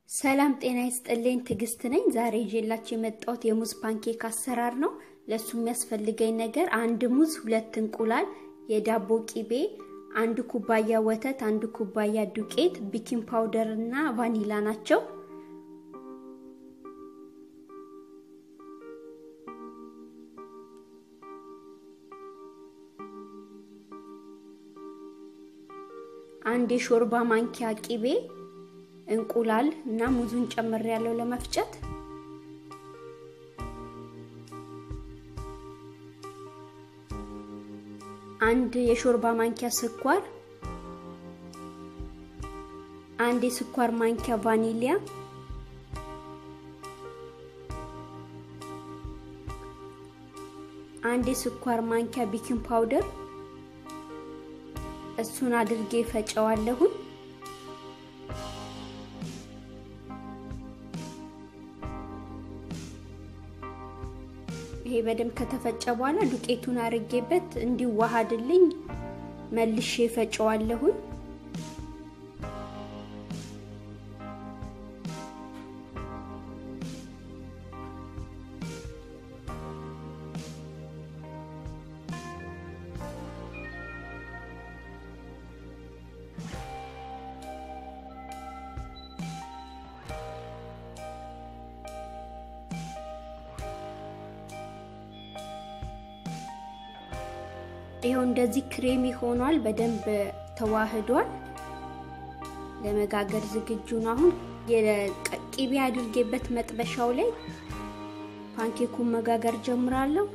ሰላም ጤና ይስጥልኝ ትግስት ነኝ ዛሬ ይዤላችሁ የመጣሁት የሙዝ ፓንኬክ አሰራር ነው ለሱ የሚያስፈልገኝ ነገር አንድ ሙዝ ሁለት እንቁላል የዳቦ ቂቤ አንድ ኩባያ ወተት አንድ ኩባያ ዱቄት ቤኪንግ ፓውደር እና ቫኒላ ናቸው አንድ የሾርባ ማንኪያ ቂቤ እንቁላል እና ሙዙን ጨምር ያለው ለመፍጨት አንድ የሾርባ ማንኪያ ስኳር አንድ የስኳር ማንኪያ ቫኒላ አንድ የስኳር ማንኪያ ቤኪንግ ፓውደር እሱን አድርጌ ፈጨዋለሁ ይሄ በደም ከተፈጨ በኋላ ዱቄቱን አርጌበት እንዲዋሃድልኝ መልሼ ፈጨዋለሁ ይሄው እንደዚህ ክሬሚ ሆኗል በደንብ ተዋህዷል ለመጋገር ዝግጁ ነው አሁን የቂቤ አድርጌበት መጥበሻው ላይ ፓንኬኩን መጋገር ጀምራለሁ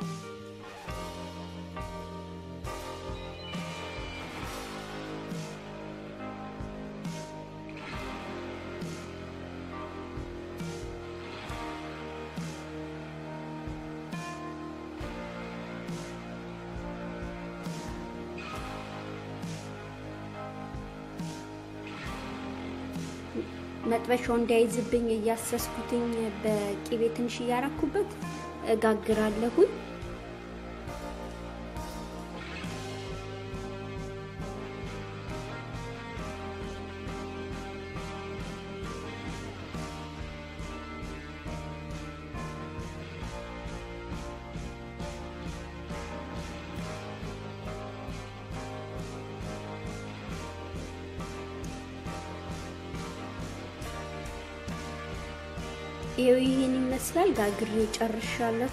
መጥበሻው እንዳይዝብኝ ያያሰስኩትኝ በቂቤ ትንሽ ያራኩበት ጋግራለሁ ይሄን ይመስላል ጋግሬ ጨርሻለሁ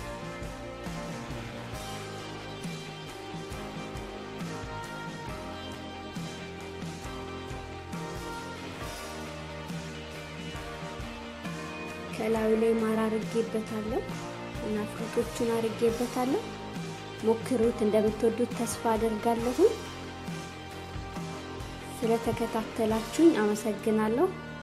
ከላዩ ላይ ማር አርጌበታለሁ እና ፍሩቶችን አርጌበታለሁ ሞክሩት እንደምትወዱት ተስፋ አደርጋለሁ ስለተከታተላችሁኝ አመሰግናለሁ